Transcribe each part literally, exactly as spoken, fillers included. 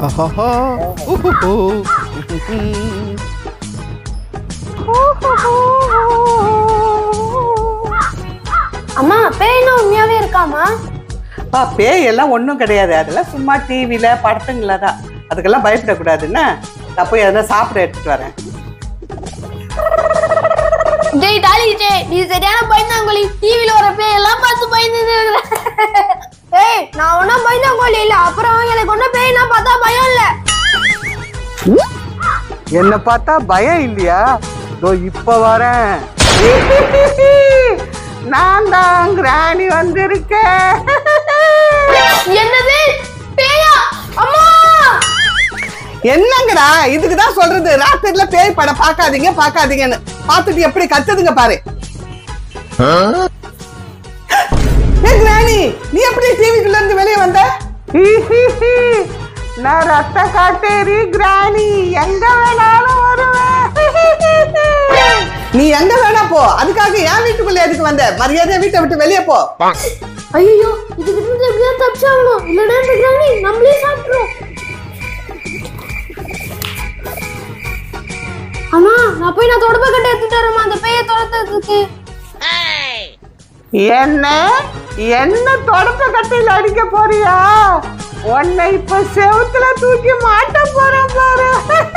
அம்மா பேய்னா உண்மையாவே இருக்காமா? பா பேய் எல்லாம் ஒன்றும் கிடையாது. அதெல்லாம் சும்மா டிவியில படத்துங்கள தான். அதுக்கெல்லாம் பயப்படக்கூடாதுன்னா நான் போய் அதெல்லாம் சாப்பிட எடுத்துட்டு வரேன். டேய் டாலி டே நீ சரியான பயந்தாங்கோலி. டிவில வர பேய் எல்லாம் பார்த்து பயந்துட்டு இருக்கற. ஏய் நான் ஒண்ணும் பயந்தாங்கோலி இல்ல. அப்புறம் எனக்கு ஒண்ணும் பேய்னா பார்த்தா பயம் இல்ல. என்ன பார்த்தா பயம் இல்லையா? இதோ இப்ப வரேன். நான் தான் கிராணி வந்திருக்கேன். என்னது பேயா? அம்மா என்னங்கடா இதுக்குதான் சொல்றது ராத்திரில பேய் படம் பார்க்காதீங்க பார்க்காதீங்கன்னு. பார்த்துட்டு எப்படி கத்துதுங்க பாரு. கிராணி நீ எப்படி டிவிக்குள்ள இருந்து வெளியே வந்த? நான் ரத்த காட்டேரி கிராணி, எங்க வேணாலும் வருவேன். நீ எங்க வேணா போ, அதுக்காக என் வீட்டுக்குள்ள எதுக்கு வந்த? மரியாதையா வீட்டை விட்டு வெளியே போ. ஐயோ இதுக்கு இருந்து எப்படியா தப்பிச்சாகணும், இல்லைன்னா இந்த கிராணி நம்மளே சாப்பிடுறோம். அம்மா நான் போய் நான் தொடப்ப கட்டை எடுத்துட்டு வரமா அந்த பேயை துரத்துறதுக்கு. என்ன என்ன தொடப்ப கட்டையில அடிக்க போறியா? உன்னை இப்ப செவுத்துல தூக்கி மாட்ட போறேன் பாரு.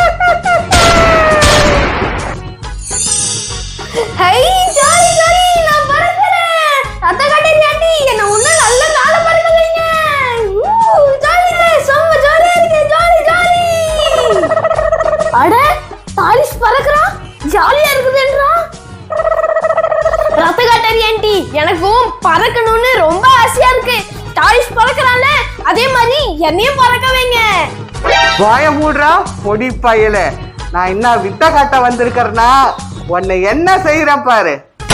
ஹை ஜாலி ஜாலி நான் பறக்கறேன். ரத்த கட்டை ஆண்டி என்ன ஒண்ணு நல்ல கால பறக்கலைங்க. ஜாலி செம்ம ஜாலியா இருக்கு ஜாலி ஜாலி. அட தாலிஸ் பறக்கறான் ஜாலியா இருக்குதுன்றா. ரத்த கட்டை ஆண்டி எனக்கும் பறக்கணும்னு ரொம்ப ஆசையா இருக்கு. தாலிஸ் பறக்கறானே அதே மாதிரி என்னையும் பறக்க வைங்க. வாய மூடுறா பொடி பயல. நான் என்ன வித்த காட்ட வந்திருக்கேன்னா உன்னை என்ன செய்யறேன் பாரு.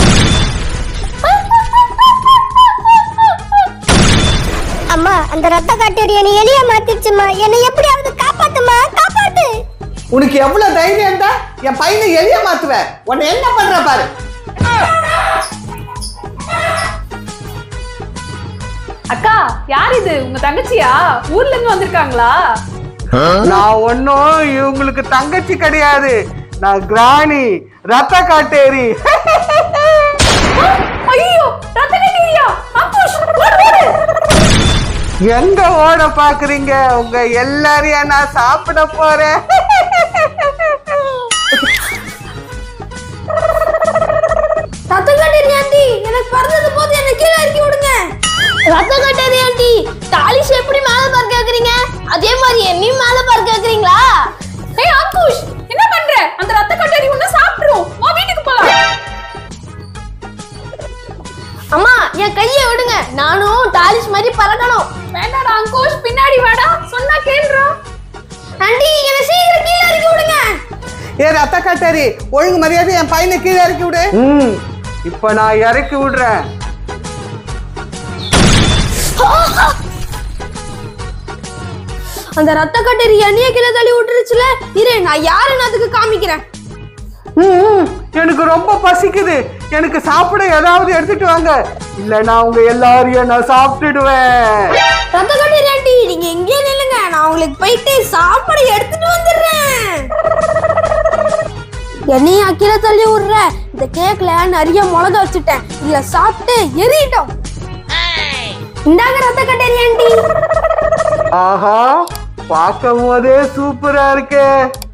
அம்மா அந்த ரத்த காட்டேரி என்னை எலிய மாத்திடுச்சுமா. என்னை எப்படியாவது காப்பாத்துமா, காப்பாத்து. உனக்கு எவ்வளவு தைரியம் இருந்தா என் பையனை எலிய மாத்துவ? உன்னை என்ன பண்ற பாரு. அக்கா யார் இது? உங்க தங்கச்சியா? ஊர்ல இருந்து வந்திருக்காங்களா? நான் ஒன்னும் இவங்களுக்கு தங்கச்சி கிடையாது. நான் கிராணி ரத்த காட்டேரி. ஐயோ ரத்த காட்டேரியா? அப்புஷ் ஓடு ஓடு. எங்க ஓட பாக்குறீங்க? உங்க எல்லாரையும் நான் சாப்பிட போறேன். ரத்த கட்டை ஆண்டி எனக்கு பறந்தது போது என்ன கீழ இறக்கி விடுங்க. ரத்த கட்டை ஆண்டி தாலிஸ் எப்படி மேல பறக்க வைக்கிறீங்க அதே மாதிரி என்னையும் மேல பறக்க வைக்கிறீங்களா? ஏய் அப்புஷ் என்ன பண்ற? அந்த ரத்த காட்டேரி உன்னை சாப்பிடுறோம். வா வீட்டுக்கு போலாம். அம்மா என் கையை விடுங்க, நானும் தாலிஸ் மாதிரி பறக்கணும். வேண்டாடா அங்குஷ், பின்னாடி வாடா, சொன்னா கேளுடா. ஆண்டி என்ன சீக்கிரம் கீழ இறக்கி விடுங்க. ஏ ரத்த காட்டேரி ஒழுங்கு மரியாதை என் பையனை கீழே இறக்கி விடு. ம் இப்ப நான் இறக்கி விடுறேன். அந்த ரத்த கட்டேரி என்னைய கீழே தள்ளி விட்டுருச்சுல. இரு நான் யாருன்னு அதுக்கு காமிக்கிறேன். எனக்கு ரொம்ப பசிக்குது. எனக்கு சாப்பிட ஏதாவது எடுத்துட்டு வாங்க, இல்ல நான் உங்க எல்லாரையும் நான் சாப்பிட்டுடுவேன். ரத்த கட்டேரி ஆண்டி நீங்க எங்கே நில்லுங்க, நான் உங்களுக்கு போயிட்டு சாப்பாடு எடுத்துட்டு வந்துடுறேன். என்னையும் அக்கீழே தள்ளி விடுற. இந்த கேக்ல நிறைய மிளகா வச்சுட்டேன், இதுல சாப்பிட்டு எரியிட்டோம். இந்தாங்க ரத்த கட்டேரி ஆண்டி. ஆஹா பார்க்கும் போதே சூப்பரா இருக்கு.